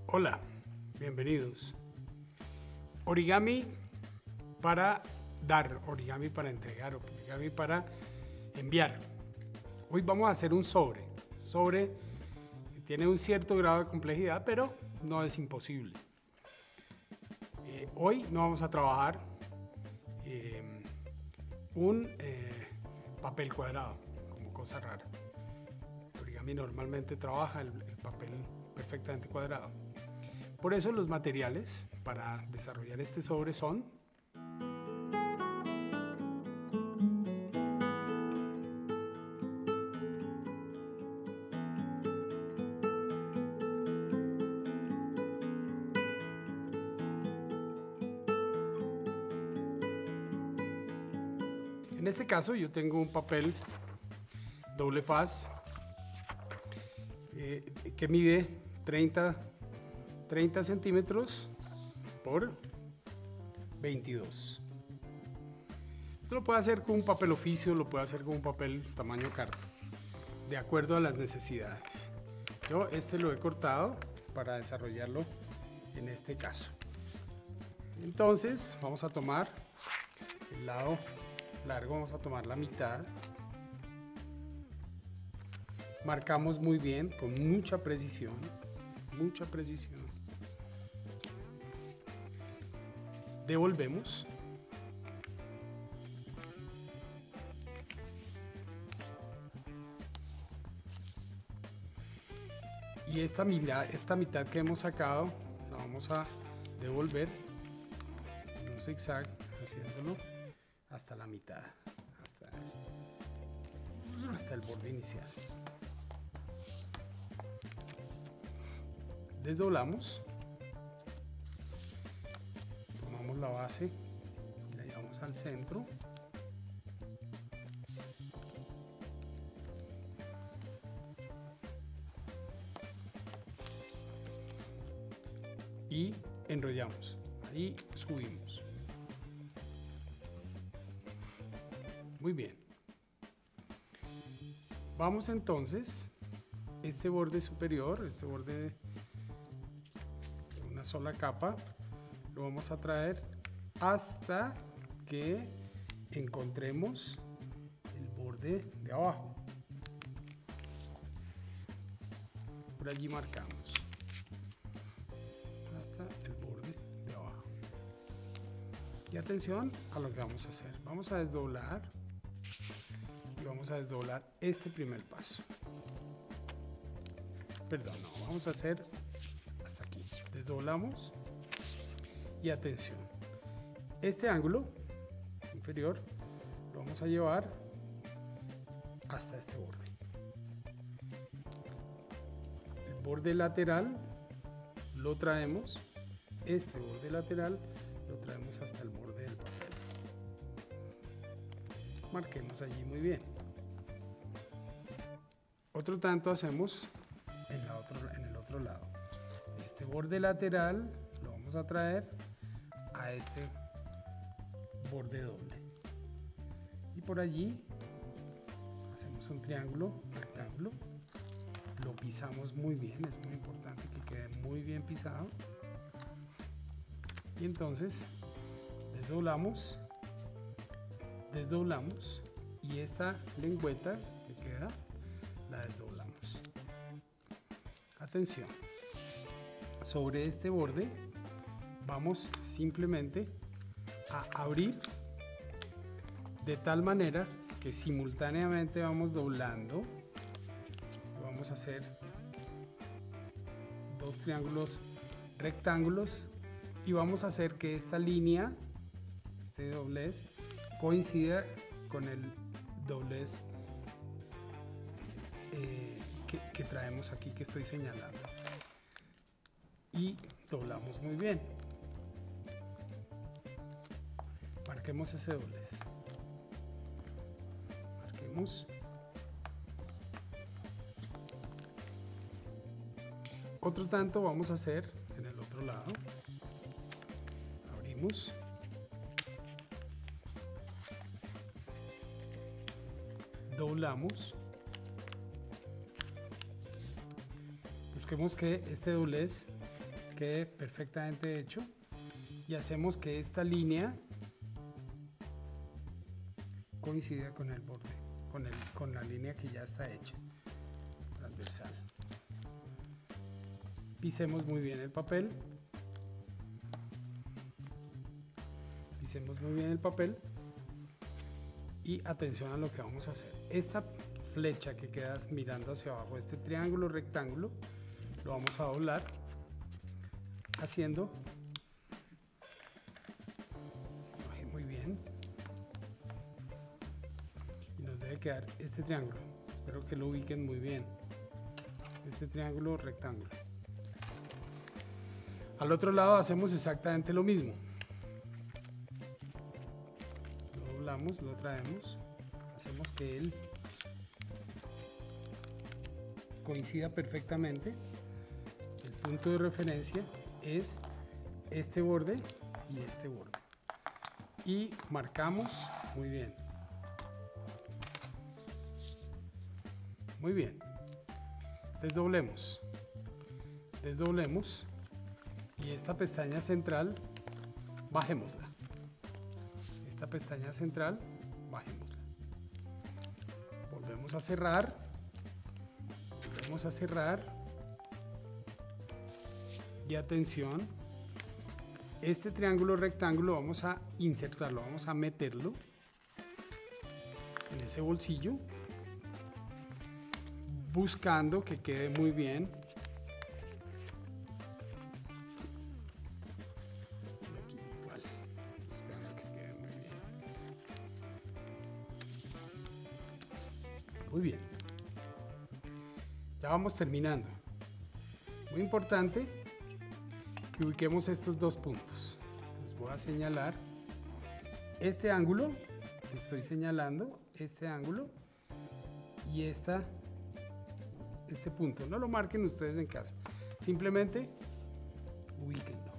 Hola, bienvenidos. Origami para dar, origami para entregar, origami para enviar. Hoy vamos a hacer un sobre que tiene un cierto grado de complejidad, pero no es imposible. Hoy no vamos a trabajar un papel cuadrado como cosa rara. El origami normalmente trabaja el papel perfectamente cuadrado. Por eso los materiales para desarrollar este sobre son en este caso yo tengo un papel doble faz que mide 30 centímetros por 22. Esto lo puede hacer con un papel oficio, lo puede hacer con un papel tamaño carta, de acuerdo a las necesidades. Yo lo he cortado para desarrollarlo en este caso. Entonces vamos a tomar el lado largo, vamos a tomar la mitad. Marcamos muy bien, con mucha precisión, devolvemos. Y esta mitad que hemos sacado la vamos a devolver en un zigzag, haciéndolo hasta la mitad, hasta el borde inicial. Desdoblamos, tomamos la base y la llevamos al centro. Y enrollamos, ahí subimos. Muy bien. Vamos entonces, este borde superior, este borde de una sola capa, lo vamos a traer hasta que encontremos el borde de abajo. Por allí marcamos hasta el borde de abajo. Y atención a lo que vamos a hacer. Vamos a desdoblar y vamos a desdoblar este primer paso. Perdón, no, vamos a hacer hasta aquí. Desdoblamos y atención. Este ángulo inferior lo vamos a llevar hasta este borde. El borde lateral lo traemos, este borde lateral lo traemos hasta el borde del papel. Marquemos allí muy bien. Otro tanto hacemos en el otro lado. Este borde lateral lo vamos a traer a este borde doble. Y por allí hacemos un triángulo, rectángulo. Lo pisamos muy bien, es muy importante que quede muy bien pisado. Y entonces desdoblamos y esta lengüeta que queda la desdoblamos. Atención, sobre este borde vamos simplemente a abrir de tal manera que simultáneamente vamos doblando. Vamos a hacer dos triángulos rectángulos y vamos a hacer que esta línea, este doblez, coincida con el doblez que traemos aquí, que estoy señalando. Y doblamos muy bien. Marquemos ese doblez. Marquemos. Otro tanto vamos a hacer en el otro lado. Abrimos. Doblamos. Busquemos que este doblez quede perfectamente hecho y hacemos que esta línea coincida con el borde, con la línea que ya está hecha, transversal. Pisemos muy bien el papel. Pisemos muy bien el papel y atención a lo que vamos a hacer. Esta flecha que queda mirando hacia abajo, este triángulo rectángulo, lo vamos a doblar haciendo, muy bien, y nos debe quedar este triángulo. Espero que lo ubiquen muy bien, este triángulo rectángulo. Al otro lado hacemos exactamente lo mismo. Lo doblamos, lo traemos, hacemos que él coincida perfectamente. El punto de referencia es este borde y este borde. Y marcamos muy bien. Muy bien. Desdoblemos. Desdoblemos. Y esta pestaña central, bajémosla. Esta pestaña central, bajémosla. Volvemos a cerrar. Volvemos a cerrar. Y atención, este triángulo rectángulo vamos a insertarlo, vamos a meterlo en ese bolsillo, buscando que quede muy bien. Aquí igual, buscando que quede muy bien. Muy bien. Ya vamos terminando. Muy importante que ubiquemos estos dos puntos. Les voy a señalar este ángulo, estoy señalando este ángulo y este punto. No lo marquen ustedes en casa, simplemente ubíquenlo.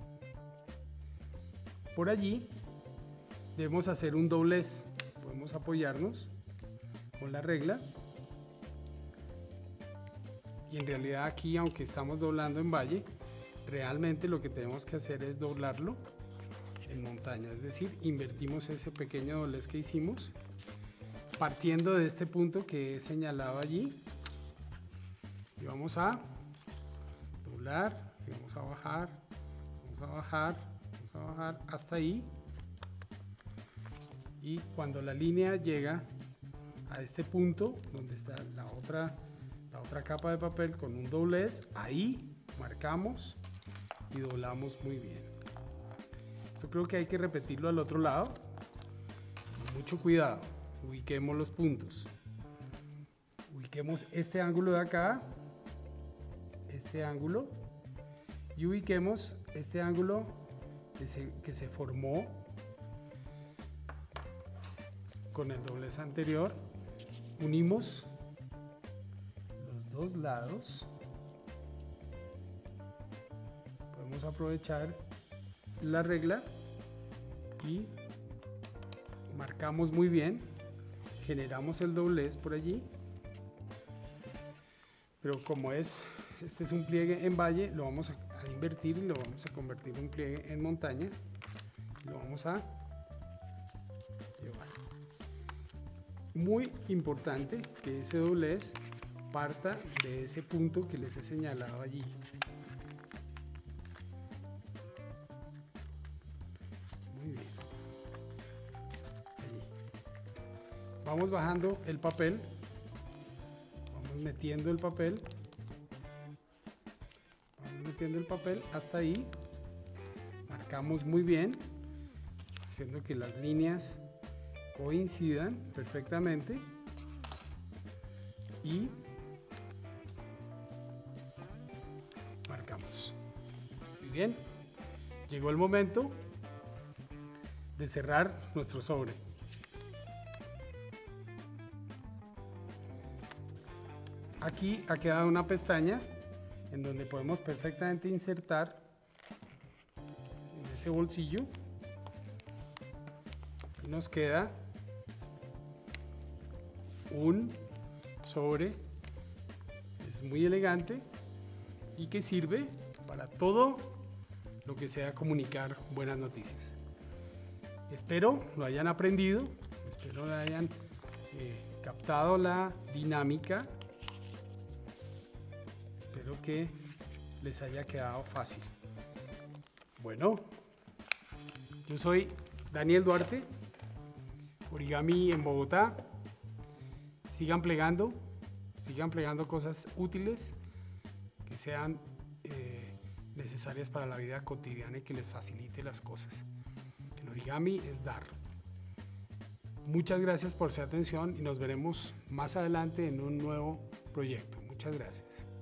Por allí debemos hacer un doblez. Podemos apoyarnos con la regla y en realidad aquí, aunque estamos doblando en valle, realmente lo que tenemos que hacer es doblarlo en montaña, es decir, invertimos ese pequeño doblez que hicimos partiendo de este punto que he señalado allí y vamos a doblar y vamos a bajar, vamos a bajar, vamos a bajar hasta ahí, y cuando la línea llega a este punto donde está la otra capa de papel con un doblez, ahí marcamos y doblamos muy bien. Esto creo que hay que repetirlo al otro lado. Con mucho cuidado. Ubiquemos los puntos. Ubiquemos este ángulo de acá, este ángulo, y ubiquemos este ángulo que se formó con el doblez anterior. Unimos los dos lados. Podemos aprovechar la regla y marcamos muy bien, generamos el doblez por allí, pero como este es un pliegue en valle, lo vamos a invertir y lo vamos a convertir en un pliegue en montaña, lo vamos a llevar. Muy importante que ese doblez parta de ese punto que les he señalado allí. Vamos bajando el papel, vamos metiendo el papel hasta ahí, marcamos muy bien, haciendo que las líneas coincidan perfectamente y marcamos. Muy bien, llegó el momento de cerrar nuestro sobre. Aquí ha quedado una pestaña en donde podemos perfectamente insertar en ese bolsillo y nos queda un sobre, es muy elegante y que sirve para todo lo que sea comunicar buenas noticias. Espero lo hayan aprendido, espero lo hayan captado la dinámica, espero que les haya quedado fácil. Bueno, yo soy Daniel Duarte, Origami en Bogotá. Sigan plegando cosas útiles que sean necesarias para la vida cotidiana y que les facilite las cosas. El origami es dar. Muchas gracias por su atención y nos veremos más adelante en un nuevo proyecto. Muchas gracias.